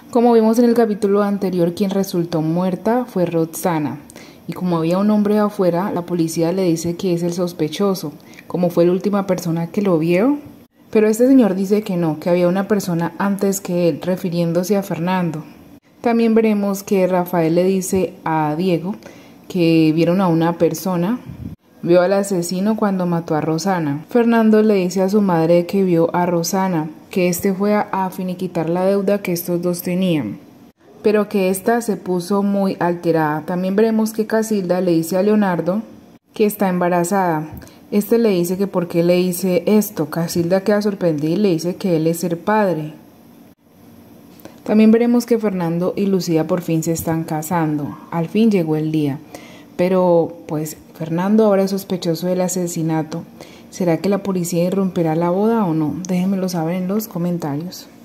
Como vimos en el capítulo anterior, quien resultó muerta fue Roxana. Y como había un hombre afuera, la policía le dice que es el sospechoso, como fue la última persona que lo vio. Pero este señor dice que no, que había una persona antes que él, refiriéndose a Fernando. También veremos que Rafael le dice a Diego que vieron a una persona, vio al asesino cuando mató a Rosana. Fernando le dice a su madre que vio a Rosana, que este fue a finiquitar la deuda que estos dos tenían, pero que ésta se puso muy alterada. También veremos que Casilda le dice a Leonardo que está embarazada. Este le dice que por qué le dice esto. Casilda queda sorprendida y le dice que él es el padre. También veremos que Fernando y Lucía por fin se están casando. Al fin llegó el día. Pero pues Fernando ahora es sospechoso del asesinato. ¿Será que la policía irrumpirá la boda o no? Déjenmelo saber en los comentarios.